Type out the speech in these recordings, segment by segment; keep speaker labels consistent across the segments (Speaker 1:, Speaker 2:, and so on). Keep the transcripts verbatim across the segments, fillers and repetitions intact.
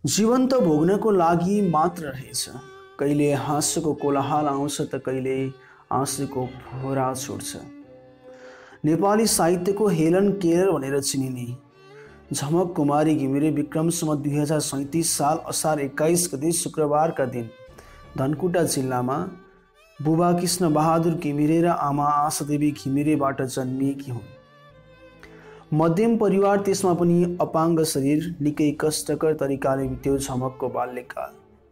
Speaker 1: जीवन त भोग्नको लागि मात्र रहेछ। कहिले हाँसोको कोलाहल आउँछ त कहिले आँसुको फोहरा छुट्छ। नेपाली साहित्यको हेलन केलर भनेर चिनिने झमक कुमारी घिमिरे विक्रम सम्वत दुई हजार सैँतिस साल असार एक्काइस गते शुक्रबारका दिन धनकुटा जिल्लामा बुबा कृष्ण बहादुर घिमिरे र आमा आशादेवी घिमिरेबाट जन्मिएकी हुन्। मध्यम परिवार, त्यसमा पनि अपाङ्ग शरीर, निकै कष्टकर तरिकाले बित्यो झमकको बाल्यकाल।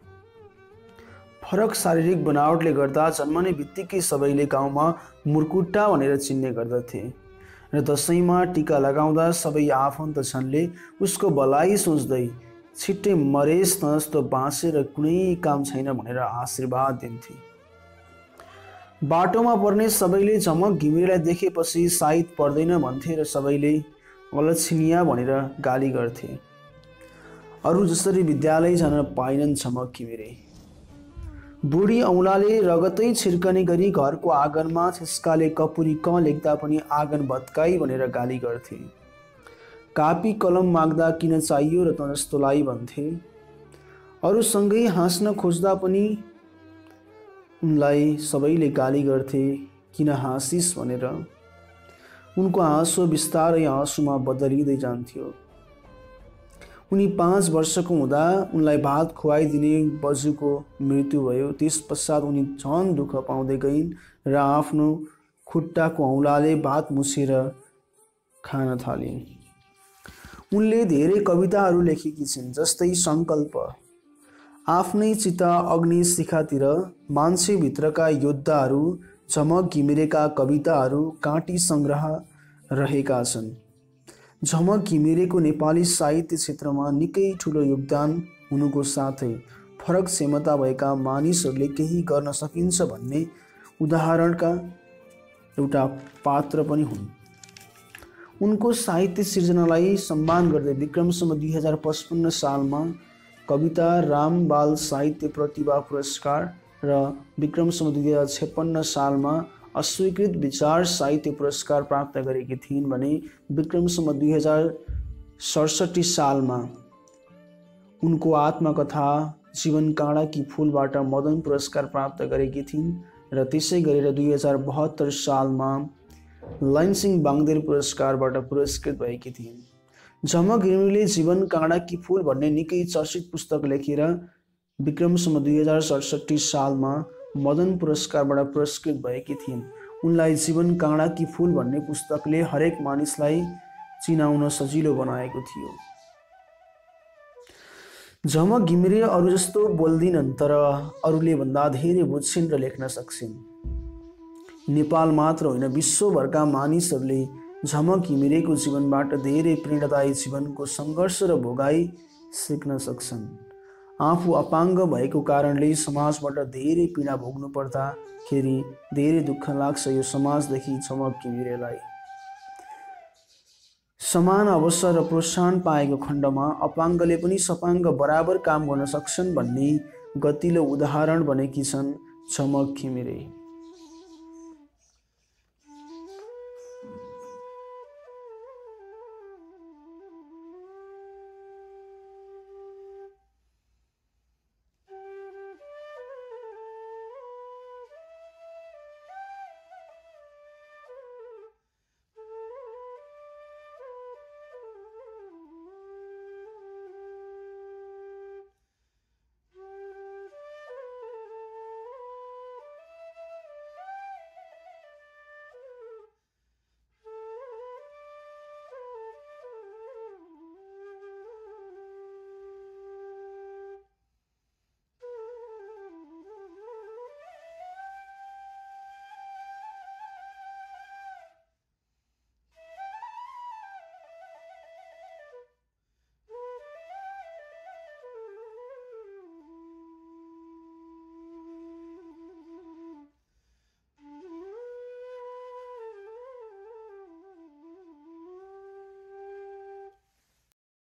Speaker 1: फरक शारीरिक बनावटले गर्दा जन्मने बित्तिकै सबैले गाउँमा मुर्कुट्टा भनेर चिन्ने गर्दथे र दसैँमा टीका लगाउँदा सबै आफन्तजनले उसको भलाइ सोच्दै छिट्टै मरेस् न जस्तो बाँचेर कुनै काम छैन भनेर आशीर्वाद दिन्थे। बाटोमा पर्ने सबैले झमक घिमिरेलाई देखेपछि सायद पर्दैन भन्थे र सबैले अलक्षिणीय भनेर गाली गर्थे। अरू जसरी विद्यालय जान पाइनन् झमक घिमिरे। बुढी औँलाले रगतै छिर्कने गरी घरको आँगनमा छिस्काले कपुरी क लेख्दा पनि आँगन भत्काई भनेर गाली गर्थे। कापी कलम माग्दा किन चाहियो र त जस्तोलाई भन्थे। अरूसँगै हाँस्न खोज्दा पनि उनलाई सबैले गाली गर्थे, किन हाँसिस भनेर। उनको हाँसो बिस्तारै आँसुमा बदलिँदै जान्थ्यो। उनी पाँच वर्षको हुँदा उनलाई भात खुवाइदिने बजुको मृत्यु भयो। त्यस पश्चात उनी झन दुःख पाउँदै गइन् र आफ्नो खुट्टाको औँलाले भात मुछेर खान थालिन्। उनले धेरै कविताहरू लेखेकी छिन्, जस्तै सङ्कल्प, आफ्नै चिता अग्नि शिखातिर, मान्छेभित्रका योद्धाहरू, झमक घिमिरेका कविताहरू काँटी सङ्ग्रह रहेका छन्। झमक घिमिरेको नेपाली साहित्य क्षेत्रमा निकै ठुलो योगदान हुनुको साथै फरक क्षमता भएका मानिसहरूले केही गर्न सकिन्छ भन्ने उदाहरणका एउटा पात्र पनि हुन्। उनको साहित्य सिर्जनालाई सम्मान गर्दै विक्रम सम्वत दुई हजार पचपन्न सालमा कविता रामबाल साहित्य प्रतिभा पुरस्कार र विक्रम सम्वत दुई हजार छप्पन्न सालमा अस्वीकृत विचार साहित्य पुरस्कार प्राप्त गरेकी थिइन् भने विक्रम सम्वत दुई हजार सडसठी सालमा उनको आत्मकथा जीवन काँडाकी फुलबाट मदन पुरस्कार प्राप्त गरेकी थिइन् र त्यसै गरेर दुई हजार बहत्तर सालमा लैनसिंह बाङ्देर पुरस्कारबाट पुरस्कृत भएकी थिइन्। झमक घिमिरेले जीवन काँडाकी फुल भन्ने निकै चर्चित पुस्तक लेखेर विक्रम सम्वत दुई हजार सडसठी सालमा मदन पुरस्कारबाट पुरस्कृत भएकी थिइन्। उनलाई जीवन काँडाकी फुल भन्ने पुस्तकले हरेक मानिसलाई चिनाउन सजिलो बनाएको थियो। झमक घिमिरे अरू जस्तो बोल्दिनन्, तर अरूले भन्दा धेरै बुझ्छिन् र लेख्न सक्छिन्। नेपाल मात्र होइन, विश्वभरका मानिसहरूले झमक घिमिरेको जीवनबाट धेरै प्रेरणादायी जीवनको सङ्घर्ष र भोगाई सिक्न सक्छन्। आफू अपाङ्ग भएको कारणले समाजबाट धेरै पीडा भोग्नु पर्दाखेरि धेरै दुःख लाग्छ यो समाजदेखि झमक घिमिरेलाई। समान अवसर र प्रोत्साहन पाएको खण्डमा अपाङ्गले पनि सपाङ्ग बराबर काम गर्न सक्छन् भन्ने गतिलो उदाहरण बनेकी छन् झमक घिमिरे।